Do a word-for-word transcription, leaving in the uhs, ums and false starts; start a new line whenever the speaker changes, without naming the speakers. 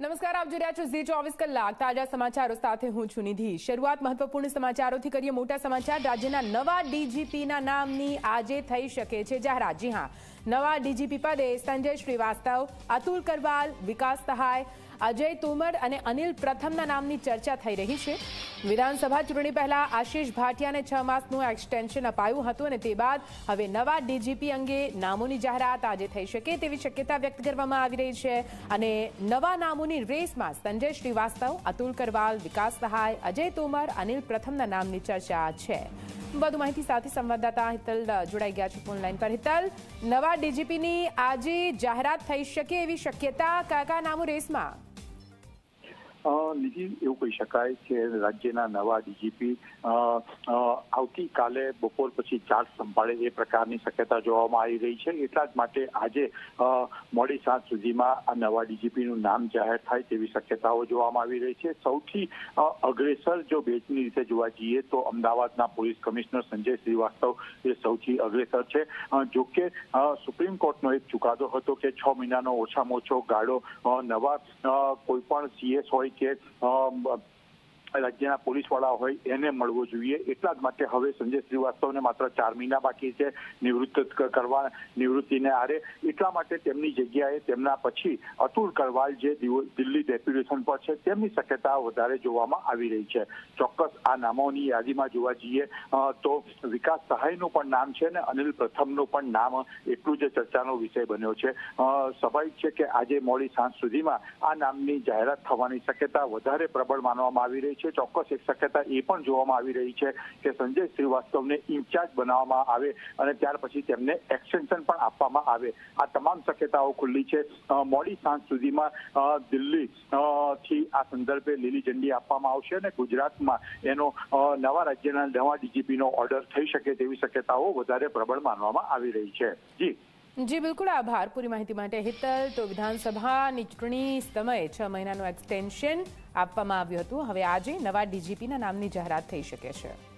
નમસ્કાર, આપ જોઈ રહ્યા છો ઝી ચોવીસ કલાક તાજા સમાચારો સાથે હું છું નિધિ। શરૂઆત મહત્વપૂર્ણ સમાચારોથી કરીએ। મોટા સમાચાર, રાજ્યના નવા ડીજીપીના નામની આજે થઈ શકે છે જાહેરાત। જી હા, નવા ડીજીપી પદે સંજય શ્રીવાસ્તવ, અતુલ કરવાલ, વિકાસ સહાય, અજય તોમર અને અનિલ પ્રથમના નામની ચર્ચા થઈ રહી છે। વિધાનસભા ચૂંટણી પહેલા આશિષ ભાટિયાને છ માસનું એક્સટેન્શન અપાયું હતું અને તે બાદ હવે નવા ડીજીપી અંગે નામોની જાહેરાત આજે થઈ શકે તેવી શક્યતા વ્યક્ત કરવામાં આવી રહી છે અને નવા નામોની રેસમાં સંજય શ્રીવાસ્તવ, અતુલ કરવાલ, વિકાસ સહાય, અજય તોમર, અનિલ પ્રથમના નામની ચર્ચા છે। વધુ માહિતી સાથે સંવાદદાતા હિતલ જોડાઈ ગયા છે ફોન લાઈન પર। હિતલ, નવા ડીજીપીની આજે જાહેરાત થઈ શકે એવી શક્યતા કયા કયા નામો રેસમાં?
નિધિ, એવું કહી શકાય કે રાજ્યના નવા ડીજીપી આવતીકાલે બપોર પછી ચાર્જ સંભાળે એ પ્રકારની શક્યતા જોવામાં આવી રહી છે। એટલા જ માટે આજે મોડી સાંજ સુધીમાં આ નવા ડીજીપીનું નામ જાહેર થાય તેવી શક્યતાઓ જોવામાં આવી રહી છે। સૌથી અગ્રેસર જો બેચની રીતે જોવા જઈએ તો અમદાવાદના પોલીસ કમિશનર સંજય શ્રીવાસ્તવ એ સૌથી અગ્રેસર છે। જોકે સુપ્રીમ કોર્ટનો એક ચુકાદો હતો કે છ મહિનાનો ઓછામાં ઓછો ગાળો નવા કોઈ પણ સીએસ હોય કે રાજ્યના પોલીસવાળા હોય એને મળવો જોઈએ। એટલા જ માટે હવે સંજય શ્રીવાસ્તવને માત્ર ચાર મહિના બાકી છે નિવૃત્ત કરવા નિવૃત્તિને આરે। એટલા માટે તેમની જગ્યાએ તેમના પછી અતુલ કરવાલ જે દિલ્હી ડેપ્યુટેશન પર છે તેમની શક્યતા વધારે જોવામાં આવી રહી છે। ચોક્કસ આ નામોની યાદીમાં જોવા જઈએ તો વિકાસ સહાયનું પણ નામ છે ને અનિલ પ્રથમનું પણ નામ એટલું જ ચર્ચાનો વિષય બન્યો છે। સ્વાભાવિક છે કે આજે મોડી સાંજ સુધીમાં આ નામની જાહેરાત થવાની શક્યતા વધારે પ્રબળ માનવામાં આવી રહી છે। ચોક્કસ એક શક્યતા એ પણ જોવામાં આવી રહી છે કે સંજય શ્રીવાસ્તવને ઇન્ચાર્જ બનાવવામાં આવે અને ત્યાર પછી તેમને એક્સટેન્શન પણ આપવામાં આવે। આ તમામ શક્યતાઓ ખુલ્લી છે। મોડી સાંજ સુધીમાં દિલ્હી થી આ સંદર્ભે લીલી ઝંડી આપવામાં આવશે અને ગુજરાતમાં એનો નવા રાજ્યના નવા ડીજીપીનો ઓર્ડર થઈ શકે તેવી શક્યતાઓ વધારે પ્રબળ માનવામાં આવી રહી છે। જી
જી બિલકુલ, આભાર પૂરી માહિતી માટે હિતલ। તો વિધાનસભાની ચૂંટણી સમયે છ મહિનાનું એક્સટેન્શન આપવામાં આવ્યું હતું, હવે આજે નવા ડીજીપીના નામની જાહેરાત થઈ શકે છે।